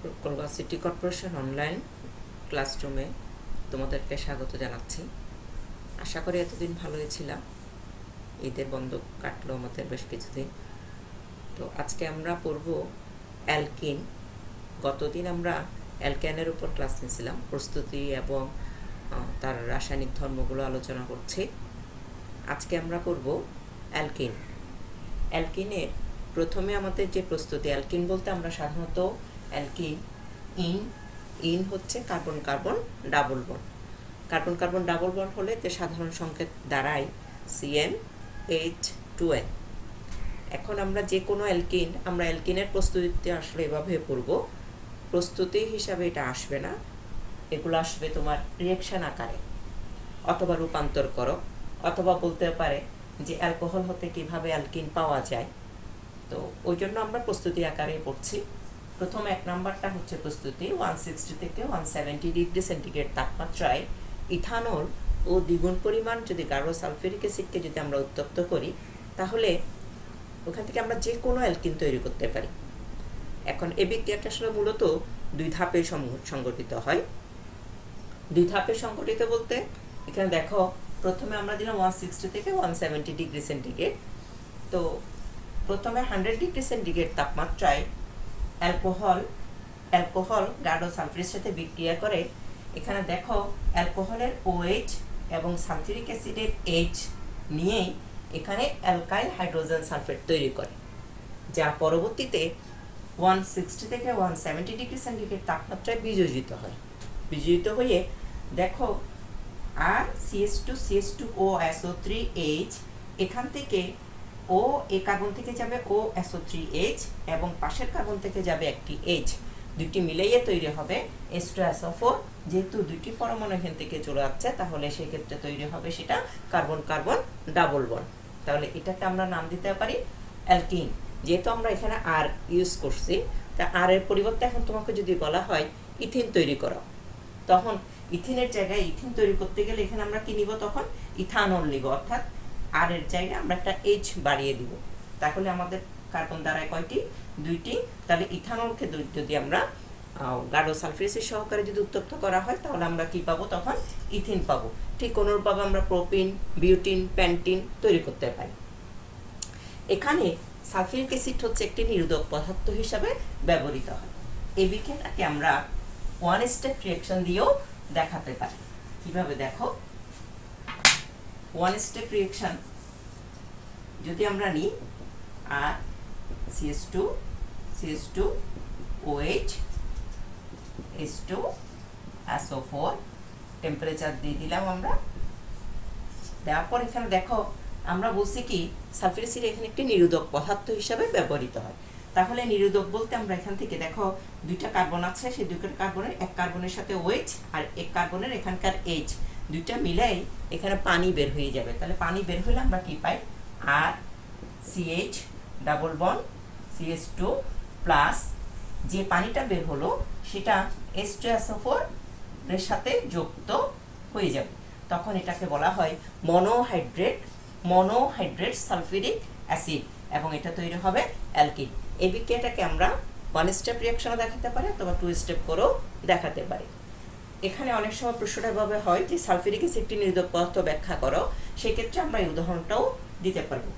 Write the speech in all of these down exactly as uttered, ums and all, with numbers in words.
Kolkata city corporation online ক্লাসরুমে তোমাদেরকে স্বাগত জানাচ্ছি। আশা করি এতদিন ভালোই ছিলাম। ঈদের বন্ধ কাটলো আমাদের বেশ কিছুদিন। তো আজকে আমরা পড়ব অ্যালকিন। গতদিন আমরা অ্যালকেনের উপর ক্লাস নিয়েছিলাম, প্রস্তুতি এবং তার রাসায়নিক ধর্মগুলো আলোচনা করছি। আজকে আমরা করব অ্যালকিন। অ্যালকিনের প্রথমে আমাদের যে প্রস্তুতি, অ্যালকিন বলতে আমরা সাধারণত অ্যালকিন ইন ইন হচ্ছে carbon carbon double bond. Carbon carbon double bond হলে যে সাধারণ সংকেত দাঁড়ায় C N H two N. এখন আমরা যে কোনো অ্যালকিন আমরা অ্যালকিনের প্রস্তুতিতে আসলে এভাবে পড়ব। প্রস্তুতি হিসাবে এটা আসবে না, এগুলো আসবে তোমার রিঅ্যাকশন আকারে, অথবা রূপান্তর করো, অথবা বলতে পারে যে অ্যালকোহল হতে কিভাবে অ্যালকিন পাওয়া যায়। তো ওই জন্য আমরা প্রস্তুতি আকারে পড়ছি। প্রথম এক নাম্বারটা হচ্ছে প্রস্তুতি। ওয়ান সিক্সটি থেকে ওয়ান সেভেন্টি ডিগ্রি সেন্টিগ্রেড তাপমাত্রায় ইথানল ও দ্বিগুণ পরিমাণ যদি গাঢ় সালফিউরিক অ্যাসিডকে যদি আমরা উত্তপ্ত করি, তাহলে ওখান থেকে আমরা যে কোনো অ্যালকিন তৈরি করতে পারি। এখন এই বিক্রিয়াটা আসলে মূলত দুই ধাপে সংগঠিত হয়। দুই ধাপে সংগঠিত বলতে এখানে দেখো, প্রথমে আমরা দিলাম ওয়ান সিক্সটি থেকে ওয়ান সেভেন্টি ডিগ্রি সেন্টিগ্রেড। তো প্রথমে হান্ড্রেড ডিগ্রি সেন্টিগ্রেড তাপমাত্রায় অ্যালকোহল অ্যালকোহল গাঢ় সালফারের সাথে বিক্রিয়া করে। এখানে দেখো অ্যালকোহলের OH এবং সালফিউরিক অ্যাসিডের H নিয়েই এখানে অ্যালকাইল হাইড্রোজেন সালফেট তৈরি করে, যা পরবর্তীতে ওয়ান সিক্সটি থেকে ওয়ান সেভেন্টি ডিগ্রি সেন্টিগ্রেড তাপমাত্রায় বিযোজিত হয়। বিযোজিত হয়ে দেখো আর CS two CS two O S O three H, এখান থেকে ও এ কার্বন থেকে যাবে O S O three H এবং পাশের কার্বন থেকে যাবে একটি H, দুটি মিলাইয়ে তৈরি হবে S two S O four. যেহেতু দুটি পরমাণু এখান থেকে চলে যাচ্ছে, তাহলে সেক্ষেত্রে তৈরি হবে সেটা কার্বন কার্বন ডাবল বন্ড। তাহলে এটাকে আমরা নাম দিতে পারি অ্যালকিন। যেহেতু আমরা এখানে আর ইউজ করছি, তা আর এর পরিবর্তে এখন তোমাকে যদি বলা হয় ইথিন তৈরি করো, তখন ইথিনের জায়গায় ইথিন তৈরি করতে গেলে এখানে আমরা কি নিব, তখন ইথানল নিব, অর্থাৎ আর এর জায়গায় আমরা একটা এইচ বাড়িয়ে দিব। তাহলে আমাদের কার্বন দাঁড়ায় কয়টি? দুইটি। তাহলে ইথানলকে যদি আমরা গাঢ় সালফিউরিক অ্যাসিড সহকারে যদি উত্তপ্ত করা হয়, তাহলে আমরা কি পাবো? তখন ইথিন পাবো। ঠিক অনুরূপভাবে আমরা প্রোপিন, বিউটিন, প্যান্টিন তৈরি করতে পারি। এখানে সালফিউরিক অ্যাসিড হচ্ছে একটি নিরোধক পদার্থ হিসাবে ব্যবহৃত হয়। এই বিক্রিয়াটাকে আমরা ওয়ান স্টেপ রিঅ্যাকশন দিয়েও দেখাতে পারি। কিভাবে দেখো, ওয়ান স্টেপ রিঅ্যাকশন যদি আমরা নিই, আর CS two CS two OH S two S O four, temperature দিয়ে দিলাম আমরা। দেওয়ার পর এখানে দেখো আমরা বলছি কি সালফিউরিক অ্যাসিড এখানে একটি নিরোধক পদার্থ হিসাবে ব্যবহৃত হয়। তাহলে নিরোধক বলতে আমরা এখান থেকে দেখো দুইটা কার্বন আছে, সেই দুইটা কার্বনের এক কার্বনের সাথে OH আর এক কার্বনের এখানকার H, দুইটা মিলাই এখানে পানি বের হয়ে যাবে। তাহলে পানি বের হলে আমরা কি পাই? আর CH double bond CS two plus যে পানিটা বের হলো সেটা S two S O four এর সাথে যুক্ত হয়ে যাবে। তখন এটাকে বলা হয় মনোহাইড্রেট মনোহাইড্রেট সালফিউরিক অ্যাসিড এবং এটা তৈরি হবে অ্যালকিন। এই বিক্রিয়াটাকে আমরা ওয়ান স্টেপ রিঅ্যাকশনও দেখাতে পারি অথবা টু স্টেপ করেও দেখাতে পারি। এখানে অনেক সময় প্রশ্নটা এভাবে হয় যে সালফিউরিক অ্যাসিডটি নিরোধক পদার্থ ব্যাখ্যা করো, সেক্ষেত্রে আমরা এই উদাহরণটাও দিতে পারবো।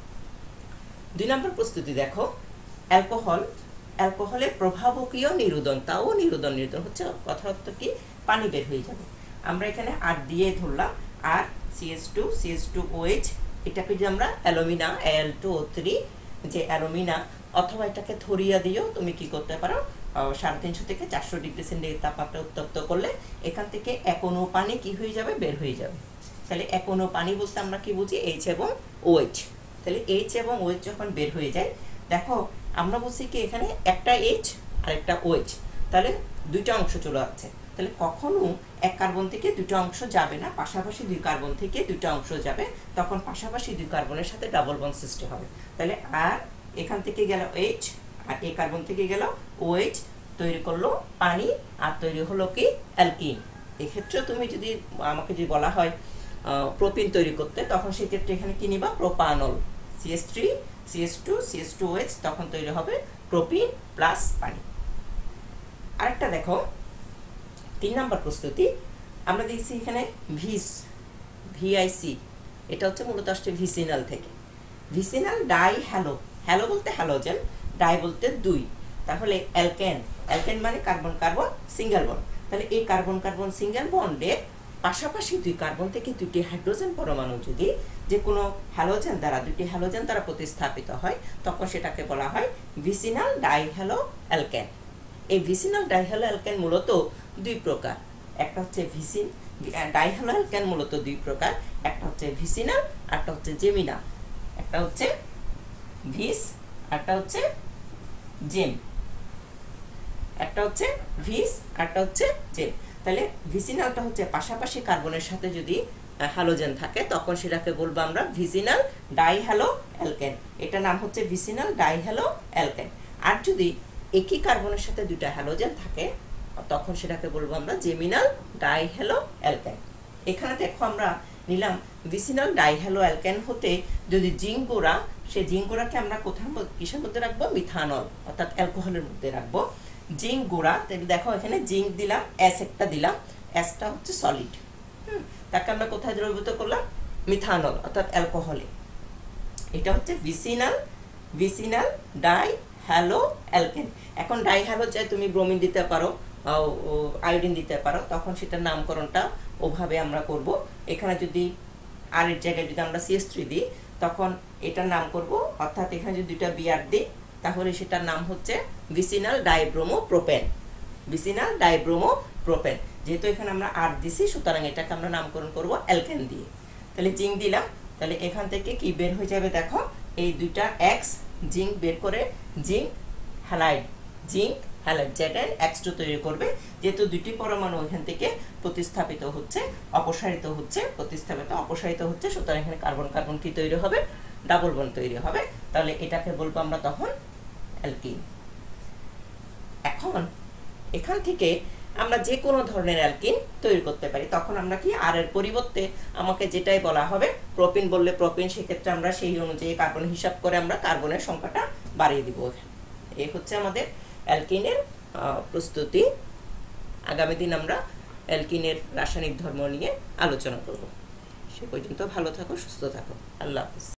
দুই নম্বর প্রস্তুতি দেখো, অ্যালকোহল অ্যালকোহলের প্রভাবকীয় নিরোধন, তাও নিরোধন নিরোধন হচ্ছে কথা অর্থ কি পানি বের হয়ে যাবে। আমরা এখানে আর দিয়ে ধরলাম আর CS two CS two OH, এটাকে যদি আমরা alumina L two O three, যে অ্যালুমিনা, অথবা এটাকে ধরিয়া দিয়েও তুমি কি করতে পারো, সাড়ে তিনশো থেকে চারশো ডিগ্রি সেন্টিগ্রেড তাপমাত্রা উত্তপ্ত করলে এখান থেকে এক অণু পানি কি হয়ে যাবে? বের হয়ে যাবে। তাহলে এক অণু পানি বলতে আমরা কি বুঝি? এইচ এবং ওএইচ। তাহলে এইচ এবং ওএইচ যখন বের হয়ে যায়, দেখো আমরা বলছি কি এখানে একটা এইচ আর একটা OH, তাহলে দুইটা অংশ চলে যাচ্ছে। তাহলে কখনো এক কার্বন থেকে দুটো অংশ যাবে না, পাশাপাশি দুই কার্বন থেকে দুটো অংশ যাবে, তখন পাশাপাশি দুই কার্বনের সাথে ডাবল বন্ড সৃষ্টি হবে। তাহলে আর এখান থেকে গেল H আর এই কার্বন থেকে গেল OH, তৈরি করলো পানি আর তৈরি হলো কি অ্যালকিন। এক্ষেত্রে তুমি যদি আমাকে যদি বলা হয় প্রোপিন তৈরি করতে, তখন সেক্ষেত্রে এখানে কি নিবা? Propanol CS three CS two CS two OH, তখন তৈরি হবে প্রোপিন প্লাস পানি। আরেকটা দেখো, তিন নম্বর প্রস্তুতি, আমরা দেখছি এখানে ভিস, ভিআইসি, এটা হচ্ছে মূলত আসছে ভিসিনাল থেকে। ভিসিনাল ডাই হ্যালো, হ্যালো বলতে হ্যালোজেন, ডাই বলতে দুই, তাহলে অ্যালকেন, অ্যালকেন মানে কার্বন কার্বন সিঙ্গেল বন্ড। তাহলে এই কার্বন কার্বন সিঙ্গেল বন্ডের পাশাপাশি দুই কার্বন থেকে দুটি হাইড্রোজেন পরমাণু যদি যে কোনো হ্যালোজেন দ্বারা, দুটি হ্যালোজেন দ্বারা প্রতিস্থাপিত হয়, তখন সেটাকে বলা হয় ভিসিনাল ডাইহ্যালো অ্যালকেন। এই ভিসিনাল ডাইহ্যালো অ্যালকেন মূলত দুই প্রকার, একটা হচ্ছে ভিসিন, ডাইহ্যালো অ্যালকেন মূলত দুই প্রকার, একটা হচ্ছে ভিসিনাল, একটা হচ্ছে জেমিনা, একটা হচ্ছে ভিস, একটা হচ্ছে জেম, একটা হচ্ছে ভিস, একটা হচ্ছে জেম। তাহলে ভিসিনালটা হচ্ছে পাশাপাশি কার্বনের সাথে যদি হ্যালোজেন থাকে তখন সেটাকে বলবো আমরা ভিসিনাল ডাইহ্যালো অ্যালকেন, এটা নাম হচ্ছে ভিসিনাল ডাইহ্যালো অ্যালকেন। আর যদি একই কার্বনের সাথে দুটা হ্যালোজেন থাকে তখন সেটাকে বলবো আমরা জেমিনাল ডাইহ্যালো অ্যালকেন। এখানে দেখো আমরা নিলাম ভিসিনাল ডাইহ্যালো অ্যালকেন হতে যদি জিঙ্ক গুঁড়া, সেই জিঙ্ক গুঁড়াকে আমরা কোথার কিসের মধ্যে রাখবো, মিথানল অর্থাৎ অ্যালকোহলের মধ্যে রাখবো। জিঙ্ক গুঁড়া, দেখো এখানে জিঙ্ক দিলাম, এস একটা দিলাম, এসটা হচ্ছে সলিড, হুম তাকে আমরা কোথায় দ্রবীভূত করলাম, মিথানল অর্থাৎ অ্যালকোহলে। এটা হচ্ছে vicinal, vicinal di halo alkane. এখন ডাই হ্যালো চাই তুমি ব্রোমিন দিতে পারো, আয়োডিন দিতে পারো, তখন সেটার নামকরণটা ওভাবে আমরা করব। এখানে যদি আর এর জায়গায় যদি আমরা সিএস থ্রি দিই তখন এটার নাম করব, অর্থাৎ এখানে যদি দুইটা বিআর দিই তাহলে সেটার নাম হচ্ছে vicinal dibromo propane, vicinal dibromo propane. যেহেতু এখানে আমরা আর দিছি সুতরাং এটাকে আমরা নামকরণ করব অ্যালকেন দিয়ে। তাহলে জিঙ্ক দিলাম, তাহলে এখান থেকে কি বের হয়ে যাবে দেখো, এই দুইটা এক্স জিঙ্ক বের করে জিঙ্ক হ্যালাইড, জিঙ্ক হ্যালাইড যেটা এক্স টু তৈরি করবে। যেহেতু দুটি পরমাণু এখান থেকে প্রতিস্থাপিত হচ্ছে, অপসারিত হচ্ছে, প্রতিস্থাপিত অপসারিত হচ্ছে, সুতরাং এখানে কার্বন কার্বন কি তৈরি হবে, ডাবল বন্ড তৈরি হবে। তাহলে এটাকে বলবো আমরা তখন অ্যালকিন। এখন এখান থেকে আমরা যে কোনো ধরনের অ্যালকিন তৈরি করতে পারি, তখন আমরা কি আর এর পরিবর্তে আমাকে যেটাই বলা হবে, প্রোপিন বললে প্রোপিন, সেক্ষেত্রে আমরা সেই অনুযায়ী কার্বন হিসাব করে আমরা কার্বনের সংখ্যাটা বাড়িয়ে দিব। এই হচ্ছে আমাদের অ্যালকিনের প্রস্তুতি। আগামী দিন আমরা অ্যালকিনের রাসায়নিক ধর্ম নিয়ে আলোচনা করব। সে পর্যন্ত ভালো থাকো, সুস্থ থাকো, আল্লাহ হাফিজ।